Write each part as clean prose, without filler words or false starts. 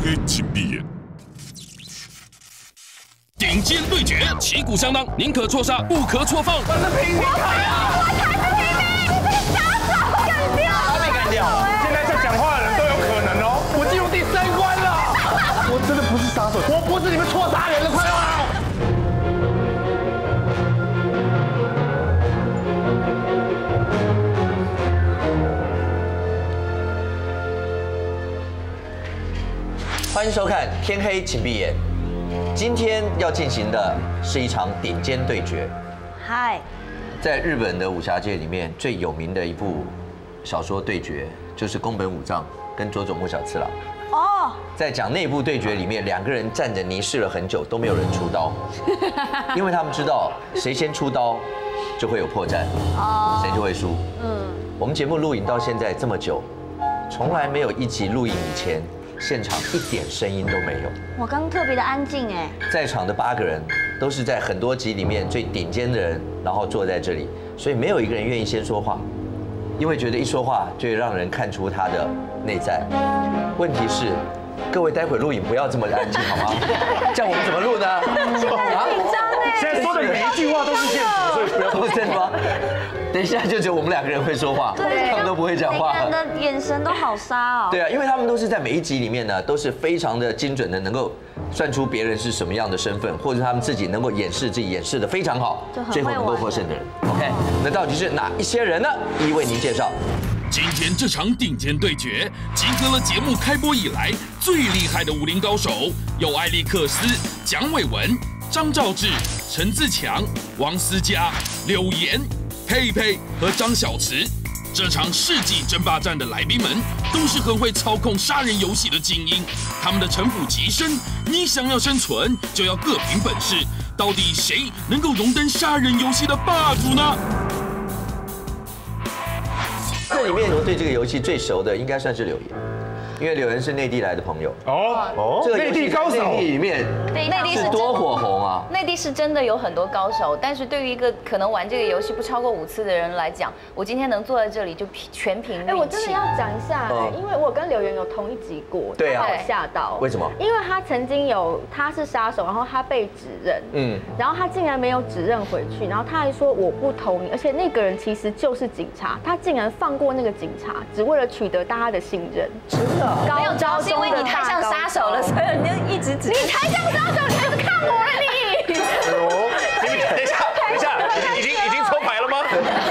黑请闭眼。 顶尖对决，旗鼓相当，宁可错杀，不可错放。 我是平民啊！ 我才是平民，你这个杀手，干掉！ 他被干掉了。现在在讲话的人都有可能哦。我进入第3关了。我真的不是杀手，我不是你们错杀人的，快来！ 欢迎收看《天黑请闭眼》。今天要进行的是一场顶尖对决。 嗨， 在日本的武侠界里面最有名的一部小说对决，就是宫本武藏跟佐佐木小次郎。 哦， 在讲那部对决里面，2个人站着凝视了很久，都没有人出刀，因为他们知道谁先出刀就会有破绽，谁就会输。我们节目录影到现在这么久，从来没有一集录影以前。 现场一点声音都没有， 我刚特别的安静哎。 在场的8个人都是在很多集里面最顶尖的人，然后坐在这里，所以没有一个人愿意先说话，因为觉得一说话就会让人看出他的内在。问题是，各位待会录影不要这么安静好吗？这样我们怎么录呢？ 紧张哎！ 现在说的每一句话都是现实，所以不要不是吗？等一下就只有我们2个人会说话，他们都不会讲话。 每个人的眼神都好杀哦。 对啊，因为他们都是在每一集里面呢，都是非常的精准的，能够算出别人是什么样的身份，或者他们自己能够掩饰自己掩饰的非常好，最后能够获胜的人。OK， 那到底是哪一些人呢？一一为您介绍。 今天这场顶尖对决，集合了节目开播以来最厉害的武林高手，有艾利克斯、蒋伟文、张兆志、陈自强、王思佳、柳岩、佩佩和张小慈。这场世纪争霸战的来宾们都是很会操控杀人游戏的精英，他们的城府极深。你想要生存，就要各凭本事。到底谁能够荣登杀人游戏的霸主呢？ 这里面我对这个游戏最熟的应该算是柳岩，因为柳岩是内地来的朋友。 哦， 这个内地高手， 内地里面对，内地是多火红啊！ 内地是真的有很多高手，但是对于一个可能玩这个游戏不超过5次的人来讲，我今天能坐在这里就全凭运气。 我真的要讲一下，因为我跟柳岩有同一集过， 对啊， 把我吓到。 为什么？ 因为他曾经他是杀手，然后他被指认，然后他竟然没有指认回去，然后他还说我不投你，而且那个人其实就是警察，他竟然放过那个警察，只为了取得大家的信任。 真的？ 没有，主要是因为你太像杀手了，所以你就一直指。 你才像杀手，你还是看我了你。 等一下，已经抽牌了吗？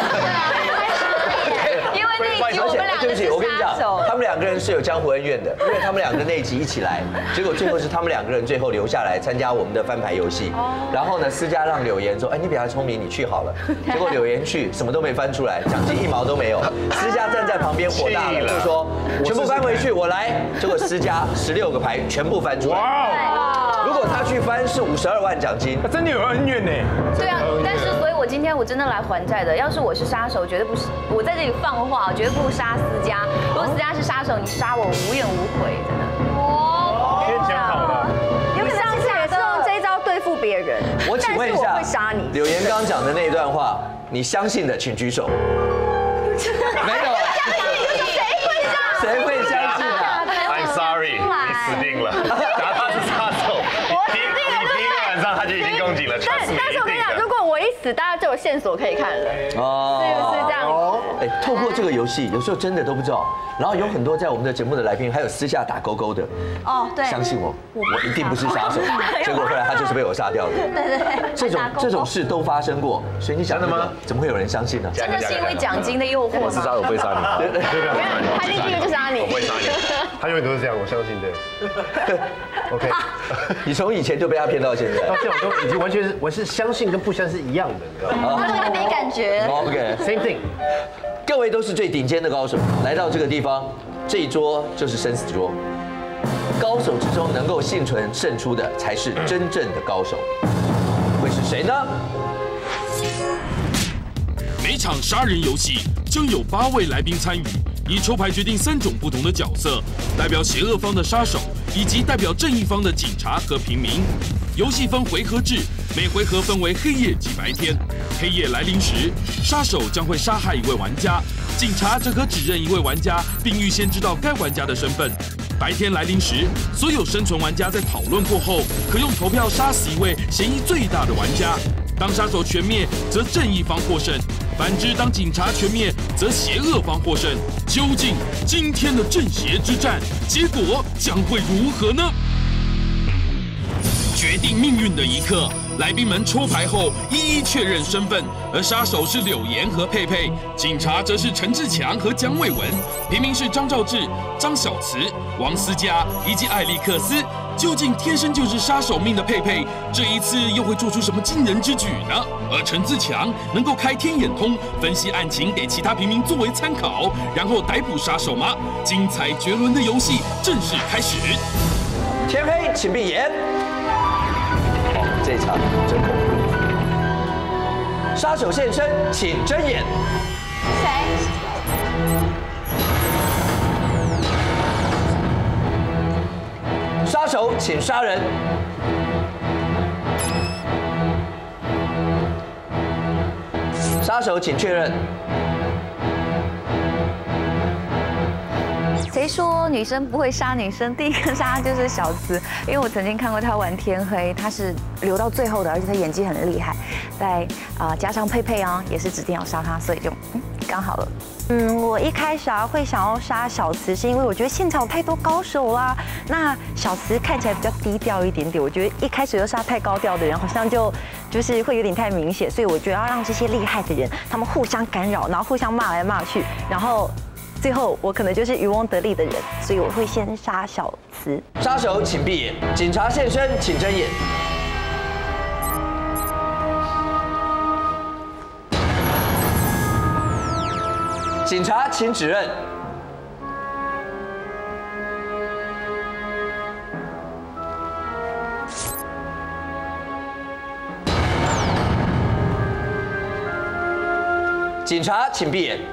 因为那一集我们2个是我跟你讲杀手， 他们2个人是有江湖恩怨的，因为他们2个那一集一起来，结果最后是他们2个人最后留下来参加我们的翻牌游戏。然后呢，思佳让柳岩说：“哎，你比他聪明，你去好了。”结果柳岩去，什么都没翻出来，奖金1毛都没有。思佳站在旁边火大了，就说：“全部翻回去，我来。”结果思佳16个牌全部翻出来。如果他去翻是52万奖金， 他真的有恩怨呢。 对啊，但是所以我今天我真的来还债的。要是我是杀手，绝对不是我在这里放话，绝对不杀思佳。如果思佳是杀手，你杀我无怨无悔，真的。 先讲好了。 你上次也是用这一招对付别人。 我请问一下， 我会杀你。 柳岩刚刚讲的那一段话，你相信的请举手。没有。谁会相信啊 ？I'm sorry， 你死定了。假如他是杀手，第一个晚上他就已经攻击了。 但是我跟你讲，如果我一死，大家就有线索可以看了。哦，是不是这样子？ 哎，透过这个游戏，有时候真的都不知道。然后有很多在我们的节目的来宾，还有私下打勾勾的。哦，对。相信我，我一定不是杀手。结果后来他就是被我杀掉的。 对对。 这种事都发生过，所以你想的吗？怎么会有人相信呢？ 真的是因为奖金的诱惑。 我是杀手，不会杀你。对， 他第一个就杀你。 我不会杀你。他永远都是这样，我相信的。OK。 你从以前就被他骗到现在。 到现在我都已经完全是，我是相信跟不相信是一样的，你知道吗？ 他都没感觉。 OK，same thing。各位都是最顶尖的高手，来到这个地方，这一桌就是生死桌。高手之中能够幸存胜出的，才是真正的高手。会是谁呢？ 每场杀人游戏将有8位来宾参与，以抽牌决定3种不同的角色，代表邪恶方的杀手，以及代表正义方的警察和平民。游戏分回合制，每回合分为黑夜及白天。黑夜来临时，杀手将会杀害1位玩家，警察则可指认1位玩家，并预先知道该玩家的身份。 白天来临时，所有生存玩家在讨论过后，可用投票杀死一位嫌疑最大的玩家。当杀手全灭，则正义方获胜；反之，当警察全灭，则邪恶方获胜。究竟今天的正邪之战结果将会如何呢？决定命运的一刻，来宾们抽牌后一一确认身份，而杀手是柳岩和佩佩，警察则是陈志强和蒋伟文，平民是张兆志、张小慈、王思佳以及艾利克斯。究竟天生就是杀手命的佩佩，这一次又会做出什么惊人之举呢？而陈自强能够开天眼通，分析案情给其他平民作为参考，然后逮捕杀手吗？精彩绝伦的游戏正式开始。 天黑，请闭眼。哦，这场真恐怖。杀手现身，请睁眼。杀手，请杀人。杀手，请确认。 谁说女生不会杀女生？第一个杀就是小慈，因为我曾经看过她玩天黑，她是留到最后的，而且她演技很厉害。再加上佩佩啊，也是指定要杀她，所以就刚好了。 我一开始会想要杀小慈，是因为我觉得现场有太多高手啦。那小慈看起来比较低调一点点，我觉得一开始就杀太高调的人，好像就是会有点太明显，所以我觉得要让这些厉害的人，他们互相干扰，然后互相骂来骂去，然后最后我可能就是渔翁得利的人，所以我会先杀小慈。 杀手请闭眼，警察现身，请睁眼。警察，请指认。警察，请闭眼。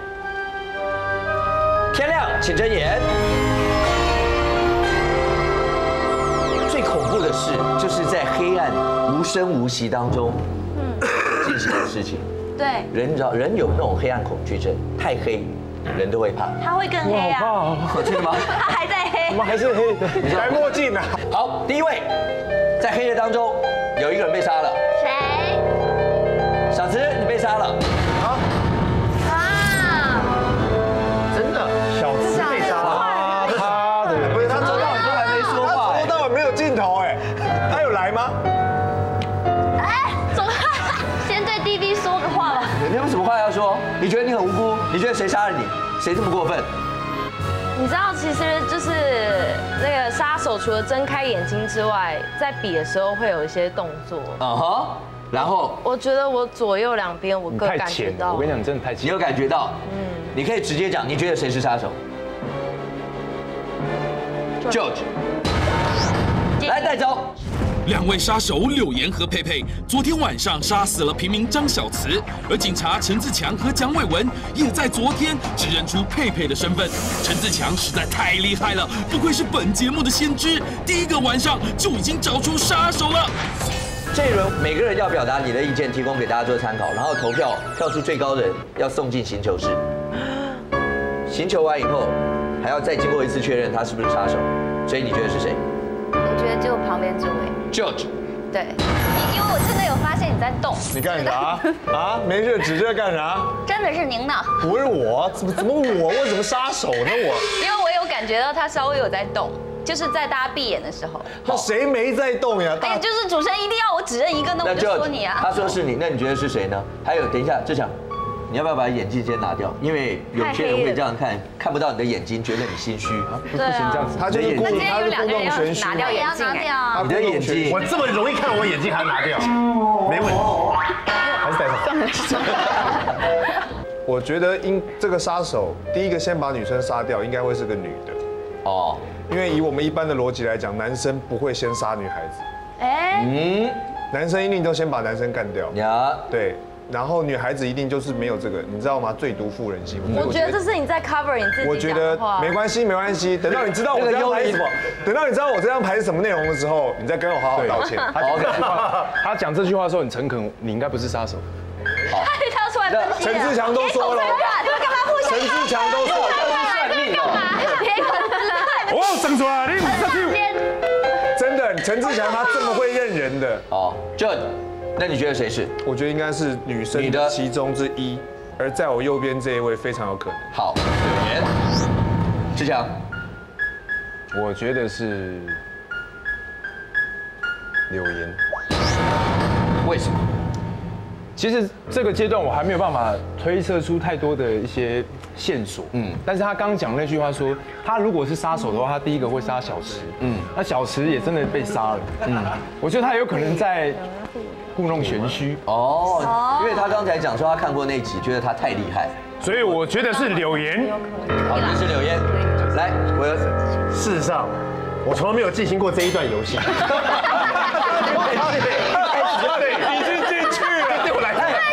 天亮，请睁眼。最恐怖的事，就是在黑暗无声无息当中进行的事情。 对， 人有那种黑暗恐惧症，太黑，人都会怕。 他会更黑啊！ 真的吗？ 他还在黑， 我们还是黑的，戴墨镜啊。 好，第一位，在黑夜当中有一个人被杀了。 谁？ 小慈，你被杀了。真的， 小慈被杀了。他的不是他周到都还没说话， 他到晚没有镜头哎，他有来吗？ 先对 DB 说个话吧。 你有什么话要说？你觉得你很无辜？你觉得谁杀了你？谁这么过分？ 你知道，其实就是那个杀手除了睁开眼睛之外，在比的时候会有一些动作。 然后我觉得我左右两边我各感觉到。 我跟你讲，你真的太浅。 你有感觉到？你可以直接讲，你觉得谁是杀手 ？George， 来带走。 两位杀手柳岩和佩佩昨天晚上杀死了平民张小慈，而警察陈自强和蒋伟文也在昨天指认出佩佩的身份。陈自强实在太厉害了，不愧是本节目的先知，第一个晚上就已经找出杀手了。 这一轮每个人要表达你的意见，提供给大家做参考，然后投票，票数最高的人要送进刑求室。刑求完以后，还要再经过一次确认他是不是杀手。所以你觉得是谁？ 我觉得就旁边这位 George。 对，因为我真的有发现你在动。 你干啥啊？没事指这干啥？ 真的是您呢？ 不是我，怎么我怎么杀手呢我？ 因为我有感觉到他稍微有在动，就是在大家闭眼的时候。 那谁没在动呀？ 哎，就是主持人一定要我指认一个，那我就说你啊。 他说是你，那你觉得是谁呢？还有，等一下，志强，你要不要把眼镜先拿掉？因为有些人会这样看，看不到你的眼睛，觉得你心虚。 不行这样子，他就是故意，他是故弄玄虚。 拿掉眼镜， 你的眼睛， 我这么容易看我眼睛还拿掉，没问题，还是戴上。我觉得这个杀手第一个先把女生杀掉，应该会是个女的。哦，因为以我们一般的逻辑来讲，男生不会先杀女孩子。男生一定都先把男生干掉。对。然后女孩子一定就是没有这个，你知道吗？最毒妇人心。 我觉得这是你在 cover 你自己。 我觉得没关系，没关系。等到你知道我这张牌是什么，等到你知道我这张牌是什么内容的时候，你再跟我好好道歉。 他讲这句话的时候，你诚恳，你应该不是杀手。 好，他要出来分析。 陈志强都说了， 你们干嘛互相？ 陈志强都说了， 算命哦。别管了。 我我整出来，你不是真的，陈志强他这么会认人的哦，就那你觉得谁是？ 我觉得应该是女生的其中之一，而在我右边这一位非常有可能。 好，柳岩，志强， 我觉得是柳岩。 为什么？ 其实这个阶段我还没有办法推测出太多的一些线索，但是他刚刚讲那句话说，他如果是杀手的话，他第一个会杀小池，那小池也真的被杀了，我觉得他有可能在故弄玄虚， 因为他刚才讲说他看过那集，觉得他太厉害， 所以我觉得是柳岩。 好，你是柳岩，来， 事实上，我从来没有进行过这一段游戏。 已经进去了，对我来看，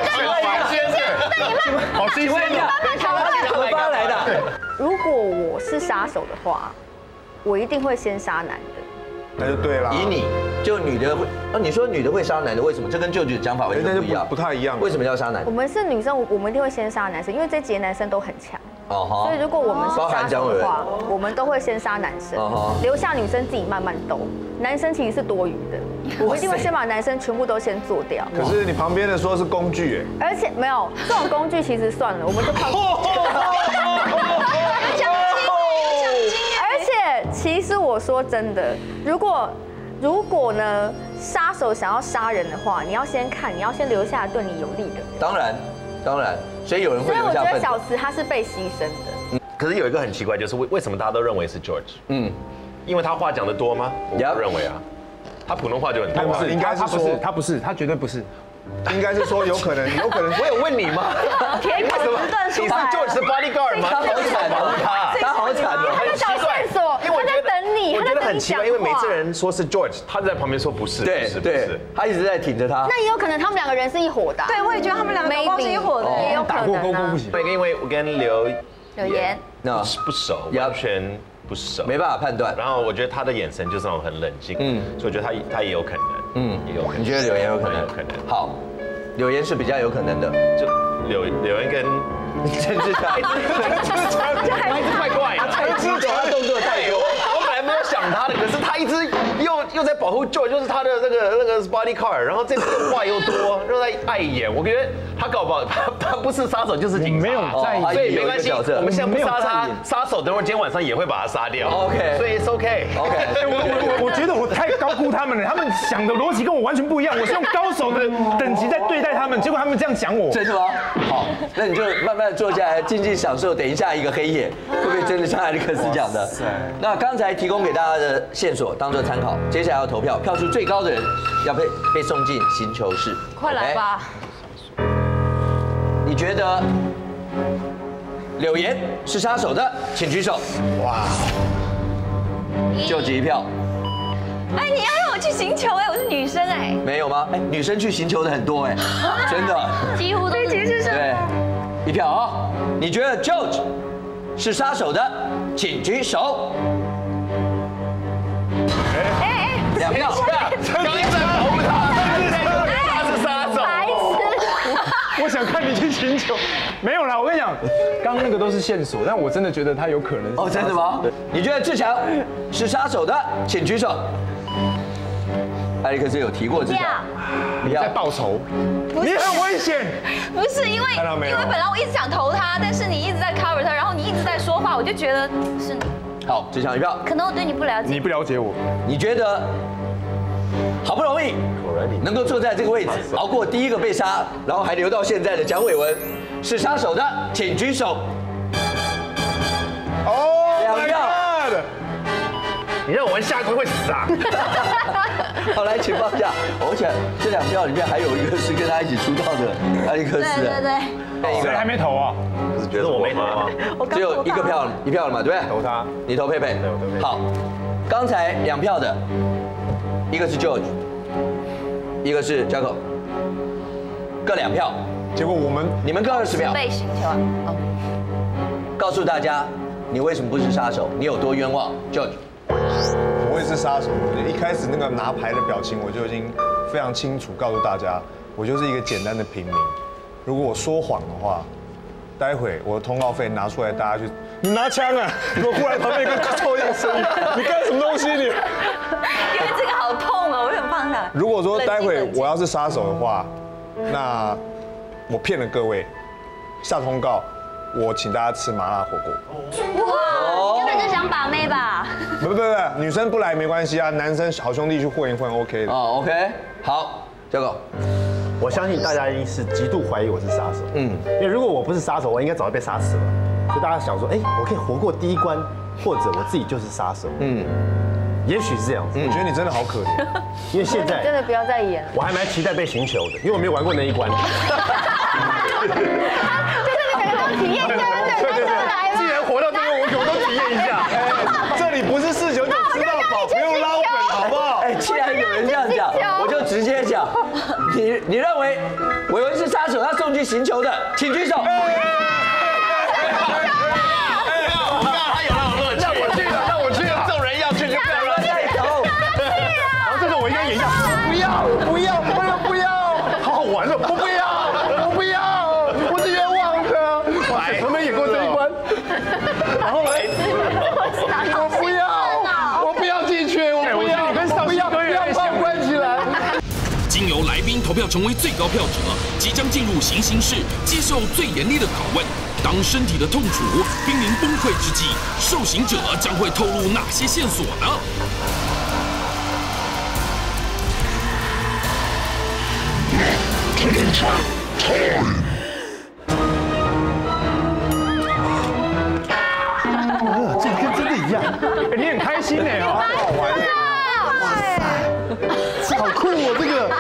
好新鲜的， 怎么发来的？ 如果我是杀手的话，我一定会先杀男的。 那就对了。 以你就女的会，你说女的会杀男的，为什么？这跟舅舅的讲法完全不一样， 不太一样。 为什么要杀男的？ 我们是女生，我们一定会先杀男生，因为这集的男生都很强。所以如果我们是杀手的话，我们都会先杀男生，留下女生自己慢慢斗。男生其实是多余的，我们一定会先把男生全部都先做掉。 可是你旁边的说是工具而且没有这种工具，其实算了，我们就靠。而且其实我说真的，如果呢杀手想要杀人的话，你要先看，你要先留下对你有利的人。 当然，所以有人会留下。 所以我觉得小慈他是被牺牲的。 可是有一个很奇怪，就是为什么大家都认为是 George？因为他话讲得多吗？我不认为啊，他普通话就很多。 不是，应该他不是，他绝对不是。 应该是说有可能。 我有问你吗？ 铁口直断出来。 你是 George 的 bodyguard 吗？ 他好惨哦，他好惨哦， 他在找线索，因为他在等你， 我觉得很奇怪，因为每次人人说是 George， 他在旁边说不是， 对，他一直在挺着他。 那也有可能他们两个人是一伙的。 对，我也觉得他们两个搞不好是一伙的， 也有可能。 打过勾不行。 对，因为我跟柳岩不熟，完全不熟， 没办法判断。 然后我觉得他的眼神就是那种很冷静，所以我觉得他也有可能，也有可能。 你觉得柳岩有可能？ 有可能。 好，柳岩是比较有可能的， 就柳岩跟陈志强，一直怪怪的， 太激动，他动作太多。 我本来没有想他的，可是他一直又在保护 George，就是他的那个 bodyguard， 然后这次话又多，又在碍眼。我觉得他搞不好他不是杀手就是警察， 没有在， 所以没关系。我们现在不杀他，杀手等会儿今天晚上也会把他杀掉。 OK， 所以 it's OK。 我觉得我太高估他们了，他们想的逻辑跟我完全不一样。我是用高手的等级在对待他们，结果他们这样讲我。 真的吗？好，那你就慢慢坐下来，静静享受。等一下一个黑夜，会不会真的像艾利克斯讲的？那刚才提供给大家的线索当做参考，接下来要投票，票数最高的人要被送进刑求室。 快来吧！ 你觉得柳岩是杀手的，请举手。哇，就举一票。 哎，你要让我去刑求我是女生没有吗？女生去刑求的很多真的， 几乎都是。 对，一票啊！你觉得 George 是杀手的，请举手。2票。 刚一直在保护他，他是杀手。 我想看你去寻求，没有啦。我跟你讲，刚刚那个都是线索，但我真的觉得他有可能。 真的吗？你觉得志强是杀手的，请举手。艾利克斯有提过志强， 你在报仇，你很危险。 不是因为本来我一直想投他，但是你一直在 cover 他，然后你一直在说话，我就觉得是你。 好，志强一票。 可能我对你不了解。 你不了解我。 你觉得好不容易能够坐在这个位置，熬过第一个被杀，然后还留到现在的蒋伟文，是杀手的，请举手。2票。 你让我玩下一回会死啊！ 好，来，请放下。而且这2票里面还有一个是跟他一起出道的艾利克斯。 对。 谁还没投啊？ 不是觉得我没投吗？ 只有一票了嘛，对不对？ 投他， 你投佩佩。 对，我投佩佩。 好，刚才2票的，一个是 George， 一个是 Jaco， 各2票。 结果你们各20秒。 被刑求啊！ 告诉大家，你为什么不是杀手？你有多冤枉 ，George？ 我也是杀手，一开始那个拿牌的表情我就已经非常清楚告诉大家，我就是一个简单的平民。如果我说谎的话，待会我的通告费拿出来，大家去你拿枪啊！你给我过来旁边有个臭样声音，你干什么东西你？ 因为这个好痛哦，我想放下来。 如果说待会我要是杀手的话，那我骗了各位，下通告，我请大家吃麻辣火锅。 哇，根本就想把妹吧？ 不，女生不来没关系啊，男生好兄弟去混一混 OK 的。 哦 ，OK， 好，小狗。 我相信大家一定是极度怀疑我是杀手，因为如果我不是杀手，我应该早就被杀死了。所以大家想说，我可以活过第一关，或者我自己就是杀手，也许是这样子。 我觉得你真的好可怜， 因为现在真的不要再演了。 我还蛮期待被刑求的，因为我没有玩过那一关。 就是你每个都体验一下，对，来既然活到这个，我都体验一下。 这里不是499吃到饱，不用捞本，好不好？ 既然有人这样讲，我就直接讲，你认为伟文是杀手，要送去刑求的，请举手。 我刚刚还有那种乐趣，让我去了，这种人要去就不要乱带头。然后这种我应该演一下，不要，好好玩哦，我不要，我是冤枉的，我从没演过这一关。然后呢？我不要进去，我不要，不要把我关起来。 经由来宾投票成为最高票者，即将进入行刑室接受最严厉的拷问。当身体的痛楚濒临崩溃之际，受刑者将会透露哪些线索呢？ 这跟真的一样， 你很开心哎哦， 好玩好酷哦，这个，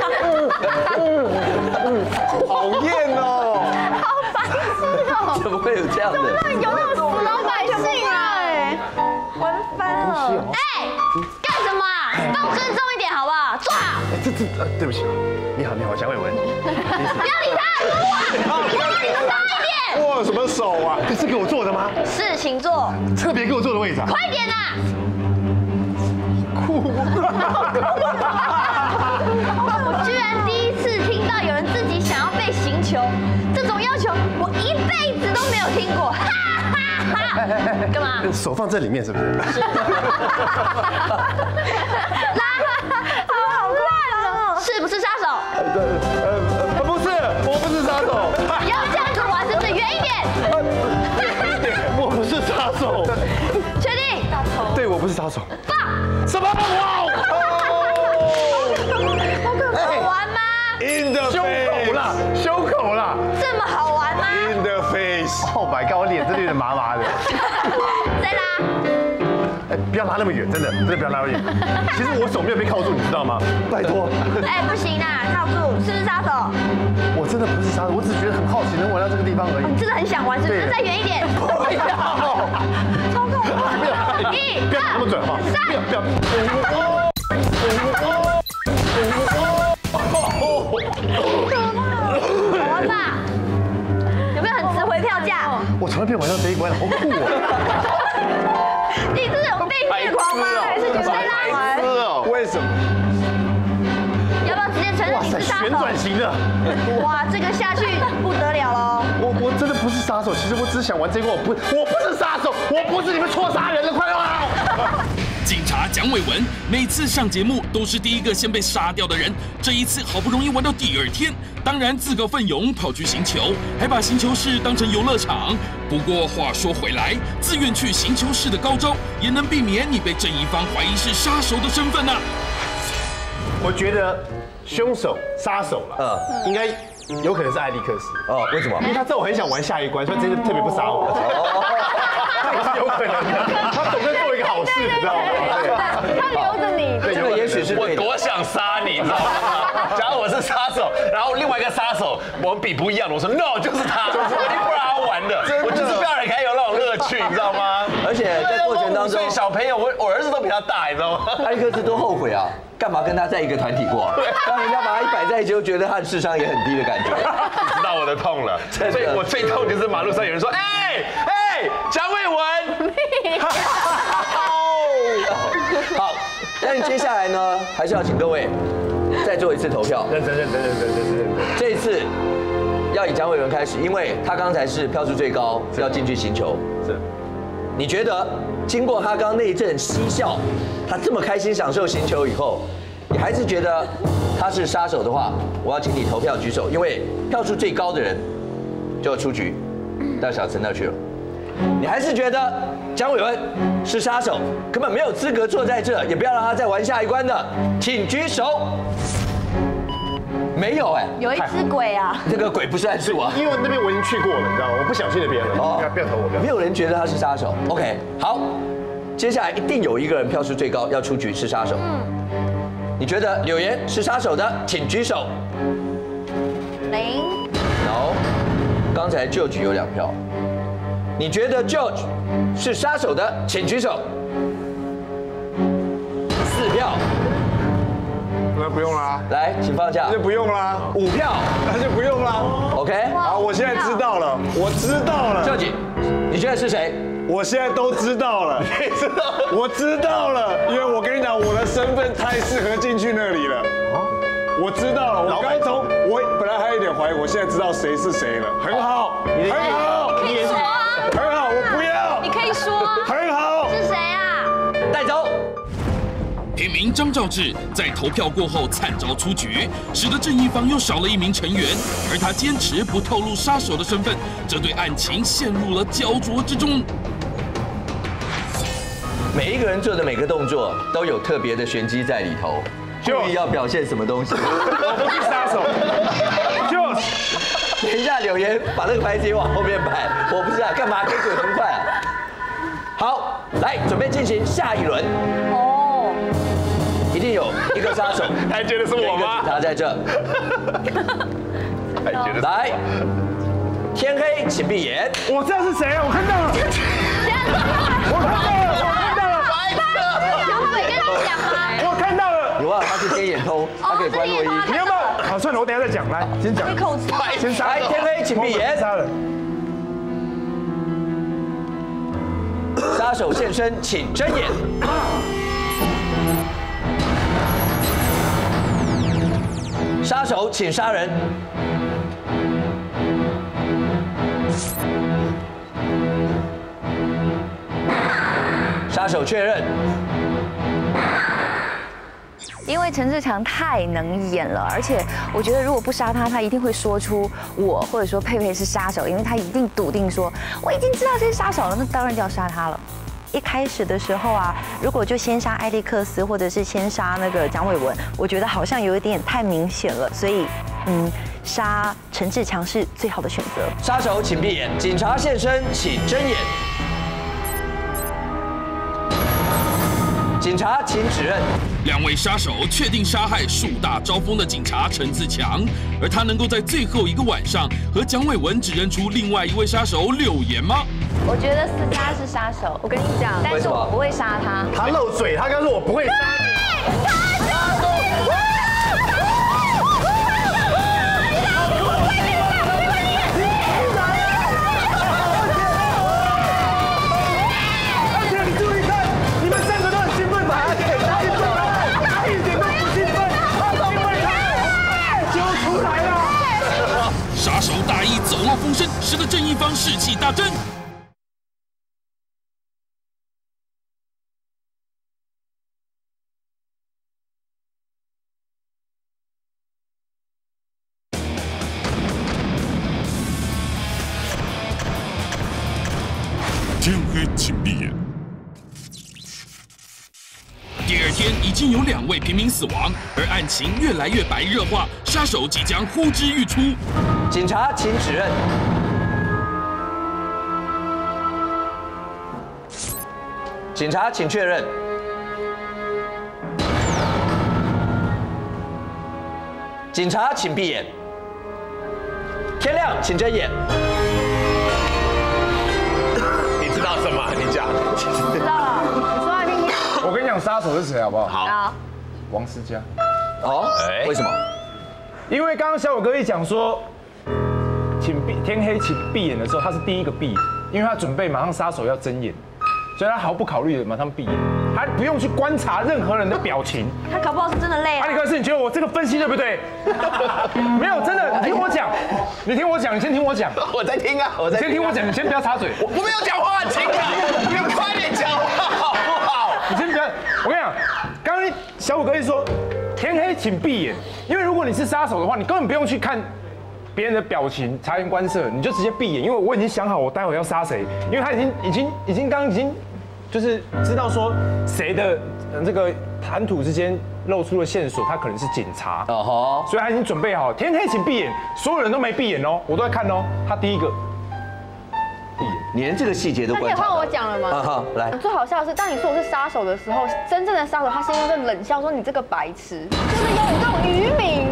好艳哦！ 好白痴哦！ 怎么会有这样的？ 有那种死老百姓啊！ 玩翻了！ 哎，干什么啊？放尊重一点好不好？坐好。 对不起，你好，蒋伟文， 不要理他，你要离他大一点。 握什么手啊？ 这是给我做的吗？ 是，请坐。 特别给我做的位置啊！ 快点啊！我居然第一次听到有人自己想要被刑求，这种要求我一辈子都没有听过，哈哈哈！干嘛？ 手放这里面是不是？ 是。好快哦！是不是杀手？ 不是，我不是杀手。 不要这样子玩，是不是？远一点。 我不是杀手。 确定？ 对，我不是杀手。 放。 什么？哇！ 好玩吗？ In the 胸口啦！ 这么好玩吗 In the face。 Oh my god，我脸真的有点麻麻的。 再拉。 不要拉那么远，真的不要拉那么远。其实我手没有被铐住，你知道吗？拜托。 不行啦，铐住，是不是杀手？ 我真的不是杀手，我只是觉得很好奇，能玩到这个地方而已。 你真的很想玩，是不是？再远一点。 不要！ 超恐怖！ 不要那么准哈！不要！ 好玩吧？有没有很值回票价？ 我从来没有玩到这一关，好酷哦！ 你是有病虐狂吗？还是觉得在玩？ 为什么？ 要不要直接承认你是杀手？ 旋转型的。 哇，这个下去不得了喽！ 我真的不是杀手，其实我只是想玩这一关，我不是杀手，我不是你们错杀人的，快来！ 警察蒋伟文每次上节目都是第一个先被杀掉的人，这一次好不容易玩到第2天，当然自告奋勇跑去刑求，还把刑求室当成游乐场。不过话说回来，自愿去刑求室的高招，也能避免你被正义方怀疑是杀手的身份呢。 我觉得凶手、杀手了，应该有可能是艾利克斯。 哦，为什么？ 因为他知道我很想玩下一关，所以真的特别不杀我。这也是有可能的，他总在做一个好事，你知道吗？ 他留着你。 这个也许是我多想杀你，你知道吗？假如我是杀手，然后另外一个杀手，我们比不一样的，我说 no 就是他，我一定不让他玩的，我就是不要人开有那种乐趣，你知道吗？ 而且在过程当中， 小朋友，我儿子都比他大，你知道吗？ 艾利克斯多后悔啊！干嘛跟他在一个团体过？让人家把他一摆在一起，就觉得他的智商也很低的感觉。 你知道我的痛了，所以我最痛就是马路上有人说，蒋伟文。 好，但接下来呢，还是要请各位再做一次投票。 认真。 这一次要以蒋伟文开始，因为他刚才是票数最高，要进去刑求。 是。 你觉得经过他刚那一阵嬉笑，他这么开心享受刑求以后，你还是觉得他是杀手的话，我要请你投票举手，因为票数最高的人就要出局，到小陈那去了。你还是觉得蒋伟文是杀手，根本没有资格坐在这，也不要让他再玩下一关的，请举手。没有哎， 有一只鬼啊， 这个鬼不算数啊， 因为那边我已经去过了，你知道吗？我不小心那边了，不要投我， 没有人觉得他是杀手。OK， 好，接下来一定有一个人票数最高要出局是杀手。你觉得柳岩是杀手的，请举手。 0。 No， 刚才 George 有2票。你觉得 George 是杀手的，请举手。4票。 那不用啦， 来，请放下。 那就不用啦。 5票， 那就不用啦。 OK， 好，我现在知道了，我知道了。 George，你觉得是谁？ 我现在都知道了，你知道？我知道了，因为我跟你讲，我的身份太适合进去那里了。我知道了，我刚从我本来还有一点怀疑，我现在知道谁是谁了，很好，很好， 可以说啊， 很好，我不要， 你可以说啊， 很好， 是谁啊？ 带走。 平民张兆志在投票过后惨遭出局，使得正义方又少了一名成员，而他坚持不透露杀手的身份，这对案情陷入了焦灼之中。 每一个人做的每个动作都有特别的玄机在里头，故意要表现什么东西？ 我不是杀手，就是等一下，柳岩把那个牌子往后面摆，我不知道干嘛跟鬼同快啊。好，来准备进行下一轮。哦，一定有一个杀手， 还觉得是我吗？ 他在这。来，天黑请闭眼。 我知道是谁啊，我看到了，我看到了。我看到了， 有啊，他是天眼通，他可以关洛伊。 你要不要？好，算了，我等一下再讲。来，先讲。先杀。 来，天黑请闭眼。 杀人。 杀手现身，请睁眼。杀手，请杀人。杀手确认。 因为陈志强太能演了，而且我觉得如果不杀他，他一定会说出我或者说佩佩是杀手，因为他一定笃定说我已经知道谁是杀手了，那当然就要杀他了。 一开始的时候啊，如果就先杀艾利克斯，或者是先杀那个蒋伟文，我觉得好像有一点太明显了，所以杀陈志强是最好的选择。 杀手请闭眼，警察现身，请睁眼。警察请指认。 2位杀手确定杀害树大招风的警察陈自强，而他能够在最后一个晚上和蒋伟文指认出另外一位杀手柳岩吗？ 我觉得4家是杀手，我跟你讲，但是我不会杀他。 他漏嘴，他刚说我不会杀你。 杀手大意走漏风声，使得正义方士气大振。天黑请闭眼。第2天已经有2位平民死亡，而案情越来越白热化，杀手即将呼之欲出。 警察请指认。警察请确认。警察请闭眼。天亮请睁眼。 你知道什么？你讲。 知道了，你说来听听。 我跟你讲，杀手是谁好不好？ 好。 王思佳。 哦，为什么？ 因为刚刚小伟哥一讲说，天黑请闭眼的时候，他是第一个闭，因为他准备马上杀手要睁眼，所以他毫不考虑的马上闭眼。 还不用去观察任何人的表情。 他搞不好是真的累阿里克斯，你觉得我这个分析对不对？没有，真的，你听我讲，你先听我讲。 我在听啊， 你先听我讲，你先不要插嘴。 我没有讲话，请你们快点讲话好不好？ 你先不要，我跟你讲，刚刚小虎哥一说天黑请闭眼，因为如果你是杀手的话，你根本不用去看别人的表情察言观色，你就直接闭眼，因为我已经想好我待会要杀谁，因为他已经就是知道说谁的这个谈吐之间露出了线索，他可能是警察，所以他已经准备好天黑请闭眼，所有人都没闭眼哦，我都在看哦，他第一个闭眼， 你连这个细节都观察到。 那可以换我讲了吗？ 好，来。 最好笑的是，当你说我是杀手的时候，真正的杀手他是用这冷笑说你这个白痴，就是有你这种渔民。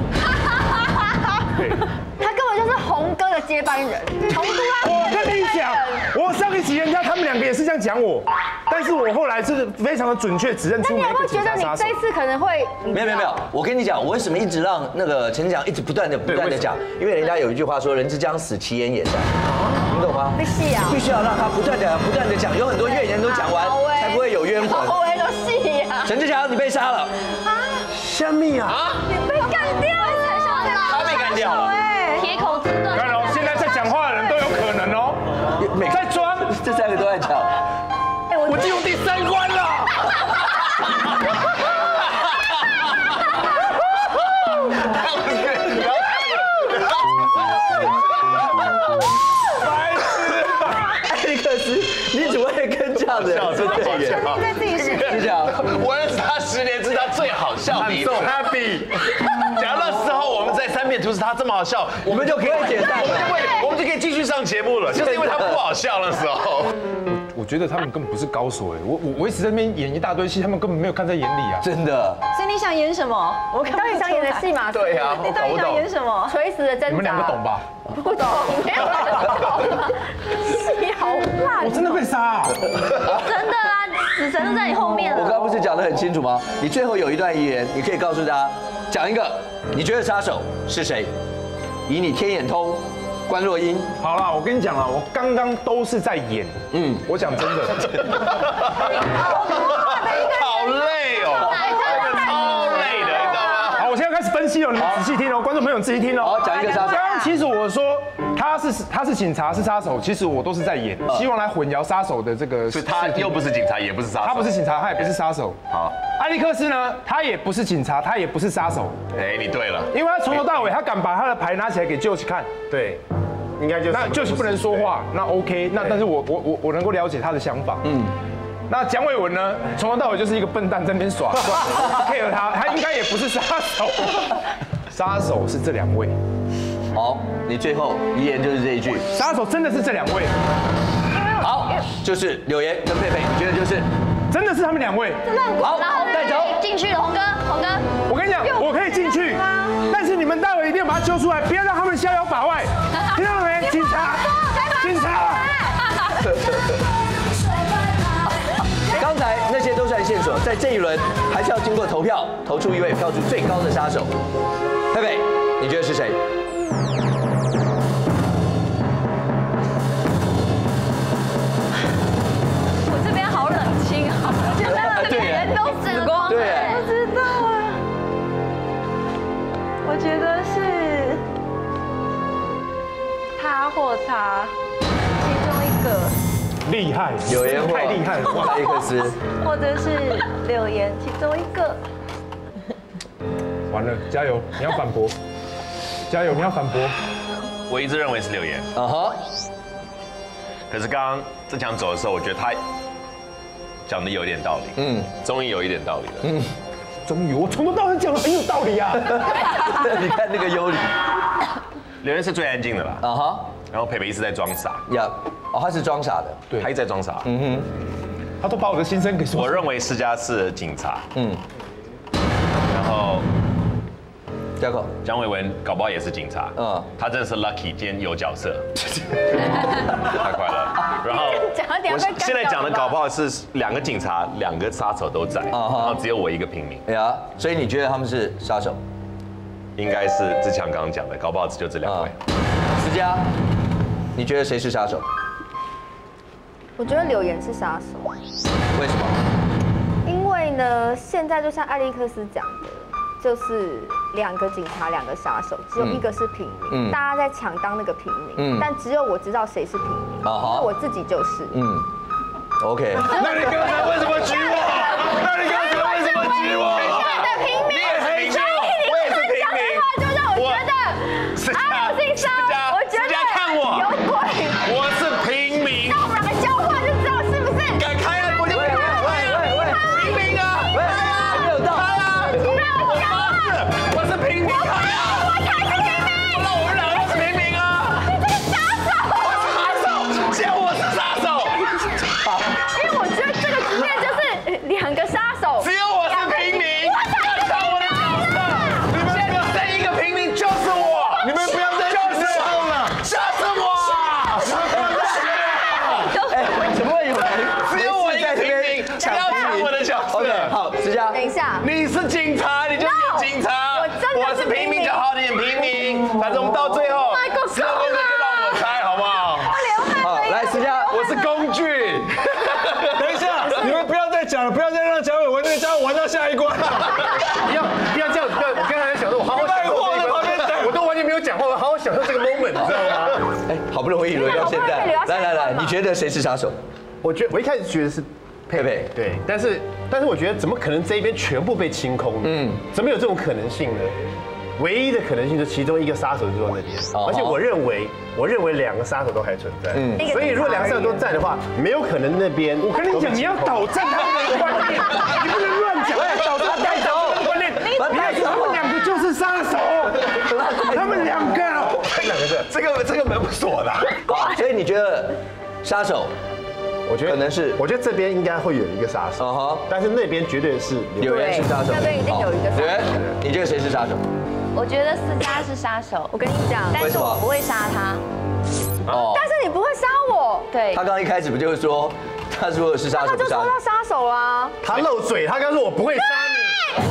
他根本就是洪哥的接班人，洪都拉。 我跟你讲，我上一集他们两个也是这样讲我，但是我后来是非常的准确指认出那你哪一个有没有觉得你警察杀手这。一次可能会？ 没有，我跟你讲，我为什么一直让那个陈讲一直不断的讲，因为人家有一句话说人之将死，其言也善，你懂吗？必须要让他不断的讲，有很多怨言都讲完，才不会有冤魂。 好威的戏呀！ 陈志强，你被杀了。 虾米啊？ 你被干掉了， 他被干掉了。 铁口直断。 看哦，现在在讲话的人都有可能哦，在装， 这三个都在讲。 我进入第3关了。 艾利克斯，你怎么会跟这样的人做队员？ 在自己世界。 是这样， 我认识他10年，是他最好笑的一次。happy。假如那时候我们在3面图是他这么好笑， 我们就可以解散了， 我们就可以继续上节目了，就是因为他不好笑那时候。 我觉得他们根本不是高手哎，我一直在那边演一大堆戏，他们根本没有看在眼里啊。 真的。 所以你想演什么？我到底想演的戏码？ 对啊， 你到底想演什么？ 垂死的挣扎。 你们两个懂吧？ 不懂，没有人懂。戏好烂。 我真的被杀啊！ 真的啊，死神都在你后面了。 我刚刚不是讲得很清楚吗？你最后有一段遗言，你可以告诉大家，讲一个，你觉得杀手是谁？以你天眼通。关若英， 好啦，我跟你讲了，我刚刚都是在演，我讲真的， 好累哦，超累的，你知道吗？ 好，我现在开始分析了，你们仔细听哦，观众朋友仔细听哦。 好，讲一个杀手。 刚刚其实我说他是警察是杀手，其实我都是在演，希望来混淆杀手的这个。 所以他又不是警察，也不是杀手。 他不是警察，他也不是杀手。 好， 艾利克斯呢，他也不是警察，他也不是杀手。 哎，你对了， 因为他从头到尾，他敢把他的牌拿起来给 Josh 看。 对，应该就是那 Josh 不能说话，那 OK， 那但是我能够了解他的想法。那蒋伟文呢，从头到尾就是一个笨蛋在那边耍配合他应该也不是杀手。杀手是这2位。 好，你最后遗言就是这一句， 杀手真的是这2位。 好，就是柳岩跟佩佩，你觉得就是真的是他们2位。 好，带走进去了，洪哥。 我跟你讲，我可以进去，但是你们待会一定要把他揪出来，不要让他们逍遥法外，听到了没？警察。 刚才那些都算线索，在这一轮还是要经过投票，投出一位票数最高的杀手。佩佩，你觉得是谁？ 我这边好冷清啊，我觉得每人都死光了。 对， 不知道啊，我觉得是他或他其中一个。 厉害， 柳岩太厉害了， 艾利克斯， 或者是柳岩其中一个。 完了，加油，你要反驳，加油，你要反驳。 我一直认为是柳岩。可是刚刚志强走的时候，我觉得他讲的有一点道理。终于有一点道理了。 终于，我从头到尾讲的很有道理啊。 你看那个幽灵， 柳岩是最安静的啦。然后佩佩一直在装傻。 他是装傻的， 对， 他一直在装傻。 他都把我的心声给说。 我认为施家是警察。然后加口， 蒋伟文搞不好也是警察。他真的是 lucky， 今天有角色。太快了。然后我现在讲的搞不好是2个警察，2个杀手都在，然后只有我一个平民。 所以你觉得他们是杀手？ 应该是志强刚刚讲的，搞不好就这2位。 施家，你觉得谁是杀手？ 我觉得柳岩是杀手。 为什么？ 因呢，现在就像艾利克斯讲的，就是2个警察2个杀手，只有1个是平民，大家在抢当那个平民，但只有我知道谁是平民，因为我自己就是。 OK。 那你刚才为什么举我？那你刚才为什么举我？ 平民， 黑猪， 我也是平民，就让我觉得，啊，我姓沙，我觉得看我有鬼， 我是平民。 那我们2个交换就知道是不是？ 敢开啊！我就喂，平民啊！ 还没有到。 我是平民，开啊！ 我才是平民。 那我们2个都是平民啊！ 你这个杀手！ 杀手，只有我是杀手。 因为我觉得这个局面就是2个杀手， 只有我是平民，看到我的角色，你们现在1个平民就是我，你们不要再就是我了，就是我，你们不要再学了。 哎，怎么会有人只有我一个平民，不要抢我的角色。 好，思佳， 等一下， 你是警察，你就演警察，我是平民就好演平民，反正我们到最后，10个问题就让我猜，好不好？ 好，来，思佳， 我是工具。 等一下，你们不要再讲了，不要再让蒋伟文那个家玩到下一关了。 不要这样，我刚才在想说，我好好享受这个，我都完全没有讲话，我好好享受这个 moment，你知道吗？ 哎，好不容易轮到现在，来，你觉得谁是杀手？ 我一开始觉得是佩佩， 对，但是我觉得怎么可能这一边全部被清空呢？怎么有这种可能性呢？唯一的可能性就是其中1个杀手就在那边，而且我认为2个杀手都还存在，所以如果2个杀手都在的话，没有可能那边。 我跟你讲，你要导正他们的观念，你不能乱讲， 导正带走观念，他们2个就是杀手，他们2个，这个门不锁的。 所以你觉得杀手？ 我觉得可能是， 我觉得这边应该会有1个杀手，但是那边绝对是柳岩是杀手， 那边一定有1个杀手。 柳岩，你觉得谁是杀手？ 我觉得思佳是杀手， 我跟你讲， 但是我不会杀他。 但是你不会杀我。 对。 他刚刚一开始不就是说，他说是杀手， 他就说到杀手啦。 他漏嘴，他刚说我不会杀你。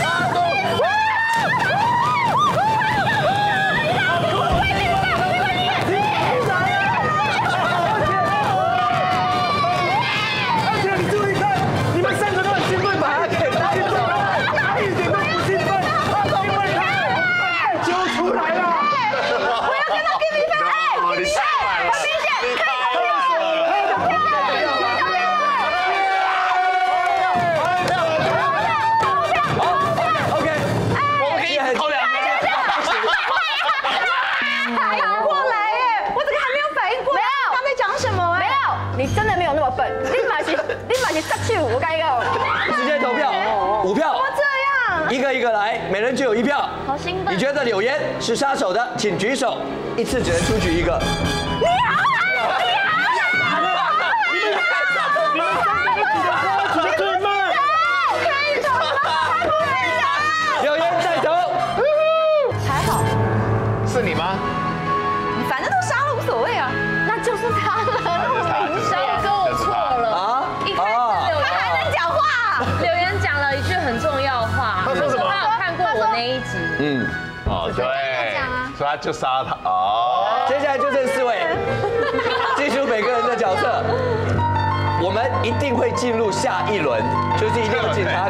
你真的没有那么笨，立马去我该个。 直接投票，5票。 怎么这样？ 一个一个来，每人就有1票。 好兴奋！ 你觉得柳岩是杀手的，请举手，一次只能出局1个。 你好啦！ 最慢。 柳岩带头。 还好。 是你吗？ 你反正都杀了无所谓啊。 那就是他了， 小野哥我错了啊！一开始柳岩还能讲话， 柳岩讲了一句很重要的话， 他说什么？ 他有看过我那一集。 对，所以他就杀他。 接下来就剩4位，记住每个人的角色。我们一定会进入下一轮，就是一定有警察。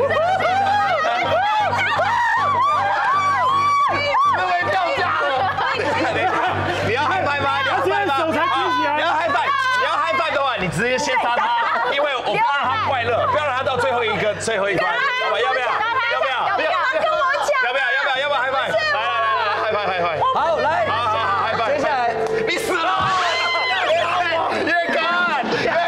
各位掉价了！你要嗨翻吗？你要嗨翻？手才举起来。你要嗨翻？你要嗨翻的话，你直接先杀他，因为我不要让他快乐，不要让他到最后一关，好吧？要不要？要不要？ 不要跟我讲。 要不要嗨翻？来，嗨翻！ 好，来， 嗨翻！ 接下来你死了！越看，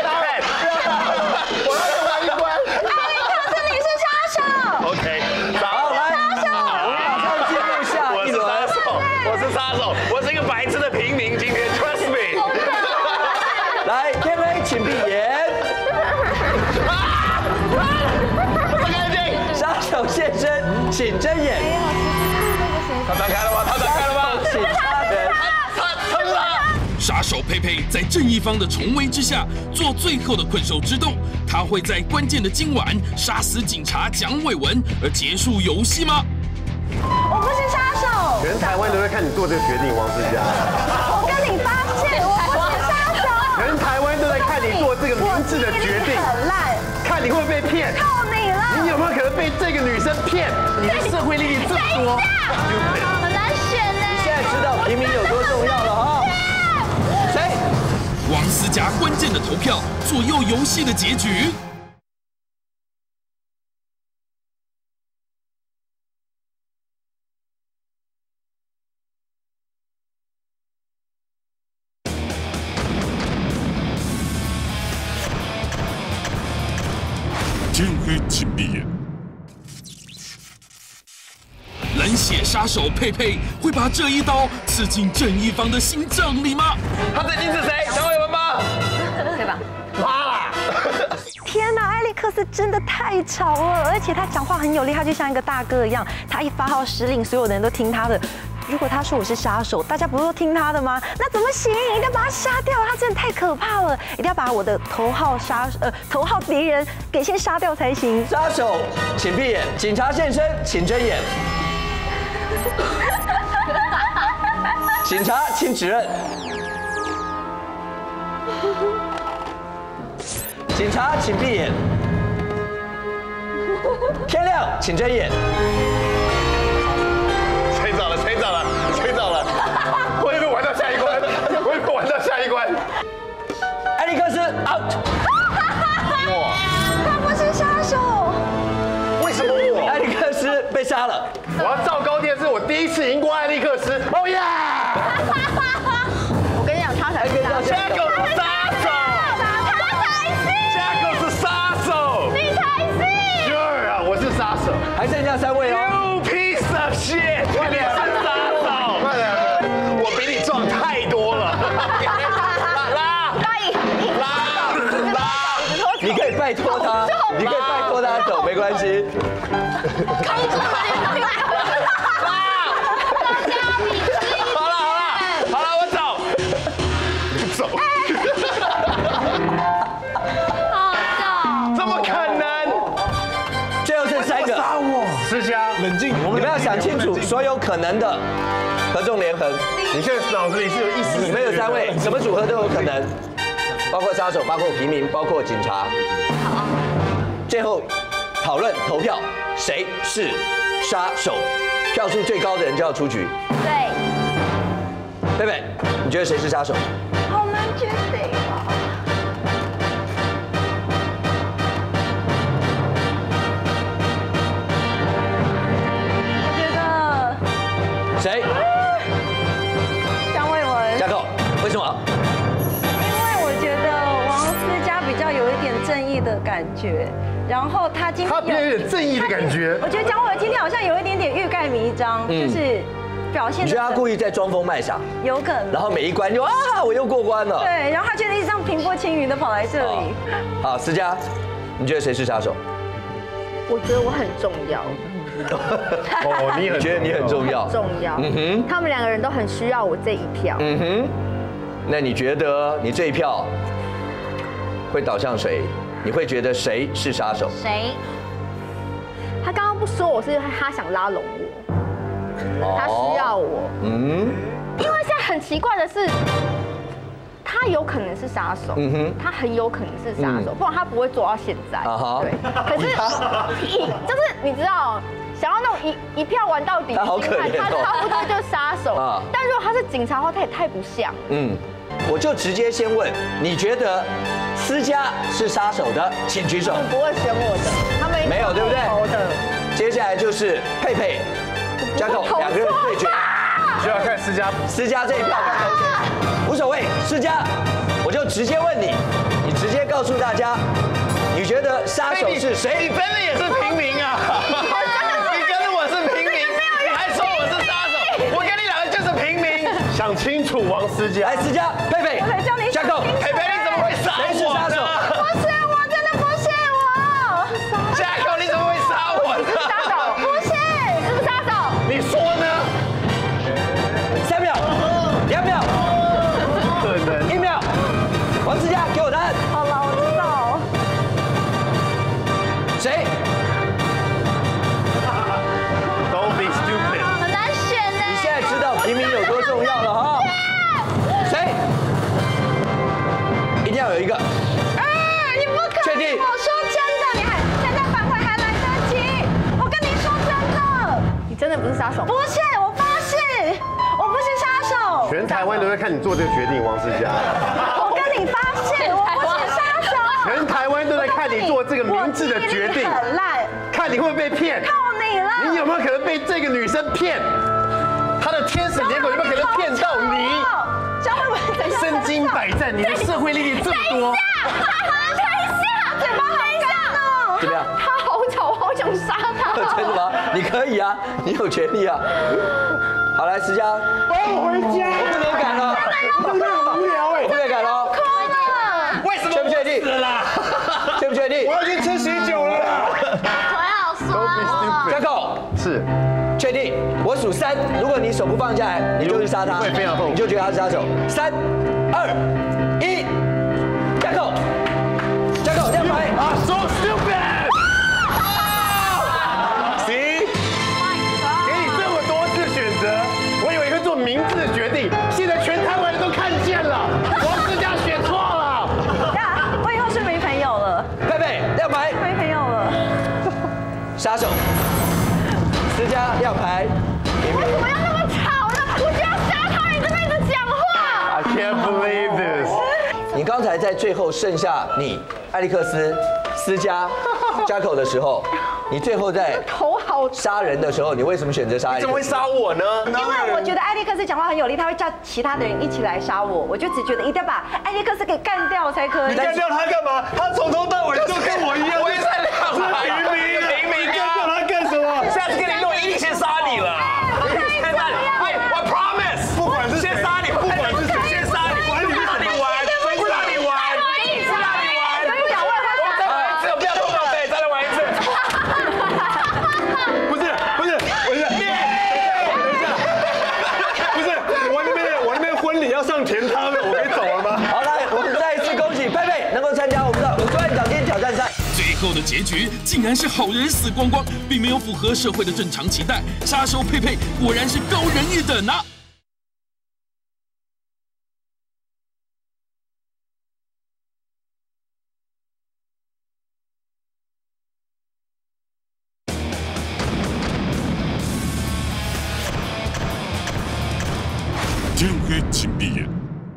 我要用哪一关？ 可是你是杀手。 OK， 好，来，我们马上进入下一轮。 我是杀手，我是一个白痴的平民，今天 trust me。 来，天黑，请闭眼。杀手现身，请睁眼。 他打开了吗？ 请杀人。 杀手佩佩在正义方的重围之下，做最后的困兽之斗。他会在关键的今晚杀死警察蒋伟文，而结束游戏吗？ 我不是杀手。 全台湾都在看你做这个决定，王思佳。 我跟你发现，我不是杀手。 全台湾都在看你做这个明智的决定， 很烂， 看你会不会被骗。 靠你了。 你有没有可能被这个女生骗？你的社会历练这么多， 很难选呢。 你现在知道平民有多重要了哈？谁？ 王思佳关键的投票左右游戏的结局。 天黑请闭眼。 冷血杀手佩佩会把这一刀刺进正义方的心脏里吗？ 他最近是谁？蒋伟文吗？ 对吧？ 妈啦！ 天哪，艾利克斯真的太吵了，而且他讲话很有力，他就像一个大哥一样，他一发号施令，所有的人都听他的。如果他说我是杀手，大家不是都听他的吗？那怎么行？一定要把他杀掉，他真的太可怕了！一定要把我的头号敌人给先杀掉才行。 杀手，请闭眼；警察现身，请睁眼。警察，请指认。警察，请闭眼。天亮，请睁眼。 谁找了？谁找了？谁找了？我有没有玩到下一关？我有没有玩到下一关？ 艾利克斯 out。 哇！ 他不是杀手。 为什么我？ 艾利克斯被杀了。 我要赵高电视，我第一次赢过艾利克斯。哦耶！ 我跟你讲，他才是杀手。 加狗是杀手，加狗是杀手， 你才是。 Sure 啊，我是杀手。 还剩下3位哦。 You piece of shit！ 你是杀手，我比你壮太多了。拉！ 你可以拜托他，你可以拜托他走，没关系。 扛住了你！ 好了，我走。怎么可能？ 最后剩3个。 杀我！ 思佳， 冷静， 你们要想清楚所有可能的合纵连横。 你现在脑子里是有意识， 你们有3位，什么组合都有可能，包括杀手，包括平民，包括警察。好，最后讨论投票，谁是杀手？票数最高的人就要出局。 对， 贝贝，你觉得谁是杀手？ 好难决定啊！我觉得谁？ 姜伟文。 加扣，为什么？ 因为我觉得王思佳比较有一点正义的感觉，然后他今天他比较有点正义的感觉。 我觉得姜伟文今天好像有一点点欲盖弥彰，就是表现。 你觉得他故意在装疯卖傻？ 有可能。 然后每一关就啊，我又过关了。 对，然后他觉得一直这样平步青云的跑来这里。 好，思佳，你觉得谁是杀手？ 我觉得我很重要。 哦，你觉得你很重要？ 重要。他们2个人都很需要我这一票。 那你觉得你这一票会导向谁？你会觉得谁是杀手？ 谁？他刚刚不说我是他想拉拢我，他需要我。因为现在很奇怪的是，他有可能是杀手，他很有可能是杀手，不然他不会做到现在。对，可是就是你知道，想要那种一票玩到底的心态，他差不多就是杀手。但如果他是警察的话，他也太不像。 我就直接先问，你觉得思佳是杀手的，请举手。 不会选我的，他们没有，对不对？接下来就是佩佩、加扣2个人对决， 需要看思佳这一票看头先，无所谓。思佳，我就直接问你，你直接告诉大家，你觉得杀手是谁？ 你真的也是平民啊！你跟我是平民，你还说我是杀手？我跟你2个就是平民。 想清楚，王思佳。 来，思佳、佩佩、加扣， 佩佩你怎么会杀我？ 谁是杀手？ 不是我，真的不是我。 加扣你怎么会杀我呢？ 杀手不是，是不是杀手？ 你说呢 ？3秒、2秒、 可能 1秒，王思佳给我答案。 好了，我知道。 谁 ？Don't be stupid。 很难选呢。 你现在知道平民有多重要了哈？谁？一定要有一个。 杀手？ 不是，我发誓，我不是杀手。 全台湾都在看你做这个决定，王思佳。 我跟你发誓，我不是杀手。 全台湾都在看你做这个明智的决定， 很烂， 看你会不会被骗。 靠你了。 你有没有可能被这个女生骗？她的天使脸孔有没有可能骗到你？ 江慧文， 身经百战，你的社会历练这么多。 嘴巴好干哦。 怎么样？ 他好吵，我好想杀他。 真的吗？你可以啊，你有权利啊。好，来思佳， 我要回家， 我不能赶了， 真的很无聊哎。 不能赶了。 为什么？ 确不确定？ 死了啦！ 确不确定？ 我要去吃喜酒了啦。 我要说， 嘉口是， 确定？我数3，如果你手不放下来，你就去杀他， 会非常痛苦你就觉得他是杀手。3、2、1，嘉口，嘉口亮牌啊 ，so stupid。行，给你这么多次选择，我以为会做明智的决定，现在全台湾人都看见了，王思佳选错了。 我以后是没朋友了， 贝贝亮牌， 没朋友了。 杀手，思佳亮牌， 为什么要那么吵呢？我就要杀他！你这边一直讲话。 I can't believe this。 你刚才在最后剩下你艾利克斯、思佳、嘉口的时候，你最后在头好杀人的时候，你为什么选择杀艾利克斯？ 杀我呢？ 因为我觉得艾利克斯讲话很有力，他会叫其他的人一起来杀我，我就只觉得一定要把艾利克斯给干掉才可以。 你干掉他干嘛？他从头到尾就跟我一样， 我也在亮牌， 明干掉他干什么？ 下次跟你弄，一定先杀你了。先杀你，我 promise， 不管是先杀你，不管是谁，先杀你，管你是什么玩，不让你玩，不让你玩。我再玩一次，不要碰到背，再来玩一次。 不是，等一下，不是我那边婚礼要上甜汤了，我可以走了吗？ 好，来，我们再一次恭喜佩佩能够参加我们的50万奖金挑战赛。 最后的结局竟然是好人死光光，并没有符合社会的正常期待。杀手佩佩果然是高人一等啊！天黑请闭眼。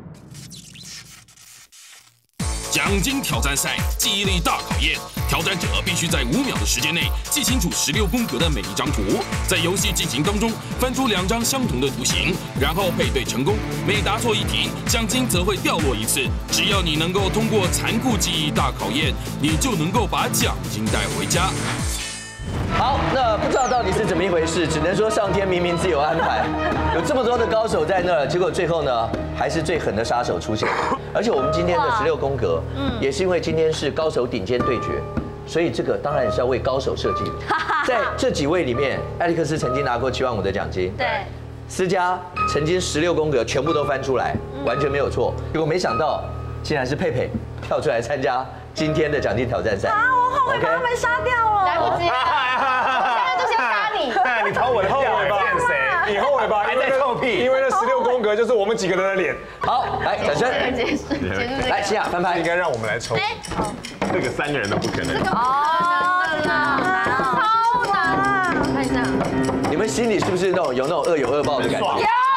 奖金挑战赛记忆力大考验，挑战者必须在5秒的时间内记清楚16宫格的每一张图，在游戏进行当中翻出2张相同的图形，然后配对成功。每答错一题，奖金则会掉落1次。只要你能够通过残酷记忆大考验，你就能够把奖金带回家。 好，那不知道到底是怎么一回事，只能说上天冥冥自有安排，有这么多的高手在那儿，结果最后呢，还是最狠的杀手出现。而且我们今天的16宫格，也是因为今天是高手顶尖对决，所以这个当然也是要为高手设计的。在这几位里面，艾利克斯曾经拿过7万5的奖金， 对， 思佳曾经16宫格全部都翻出来，完全没有错。结果没想到，竟然是佩佩跳出来参加今天的奖金挑战赛。 啊，我后悔把他们杀掉了， 来不及了，我现在就先杀你。 你掏我的后尾巴，你后尾巴还在臭屁，因为那16宫格就是我们几个人的脸。 好，来掌声。来，西亚翻拍， 应该让我们来抽。这个3个人都不可能。 哦，真的好难哦，超难。看一下， 你们心里是不是有那种恶有恶报的感觉？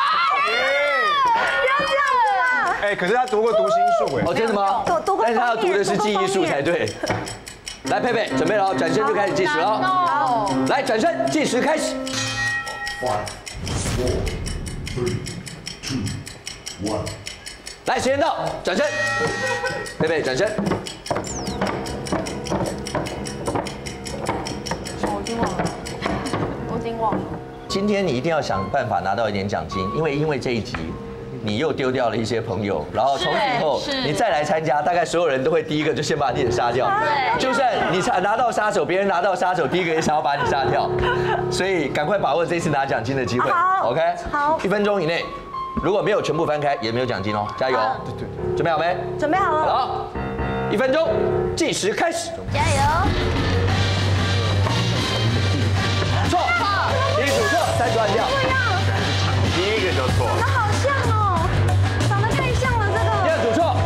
哎，可是他读过读心术哎。 哦，真的吗？但是他要读的是记忆术才对。来，佩佩，准备了，转身就开始计时了。 哦， 来，转身，计时开始。 5, 4, 3, 2, 1。 来，时间到，转身。佩佩，转身。 我已经忘了。 今天你一定要想办法拿到一点奖金，因为这一集。你又丢掉了一些朋友，然后从此以后你再来参加，大概所有人都会第一个就先把你杀掉。 对， 就算你拿到杀手，别人拿到杀手，第一个也想要把你杀掉。所以赶快把握这次拿奖金的机会。 好 ，OK， 好 ，1分钟以内，如果没有全部翻开，也没有奖金哦，加油！对，准备好没？ 准备好了。 好，1分钟，计时开始。 加油！ 错，第一组错，30万掉。 第一个就错。 长得好像哦，长得太像了这个。 第二组错。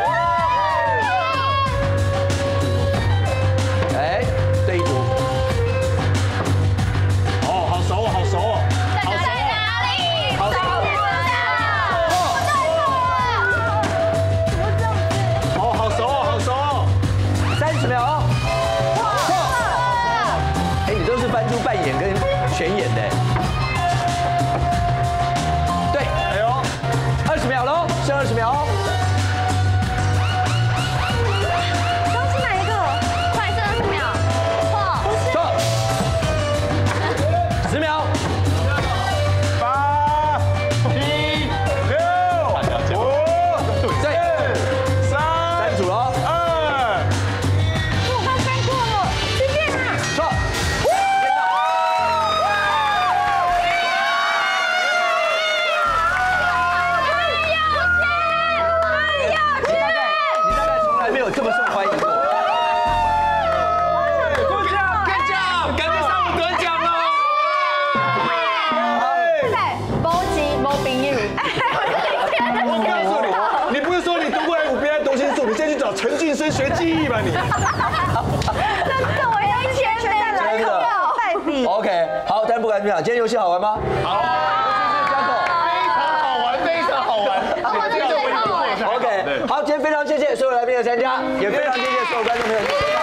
哎，对一组。 翻出半眼跟全眼的。对，哎呦，20秒喽，剩20秒哦。 刚是哪一个？快剩20秒。错。 错。10秒。 8、7、6、5、4、3、 3组喽。 我刚翻过了，随便啊。 错。你大概从来没有这么受欢迎过。 感觉上午得奖了。 没钱没朋友。 我告诉你，你不是说你读过来5边读心术，你先去找陈俊生学记忆吧你。 真的，我要钱再来真的代笔。 OK， 好，但不管怎么样，今天游戏好玩吗？好。 非常好玩。 OK， 好，今天非常谢谢所有来宾的参加，也非常谢谢所有观众朋友。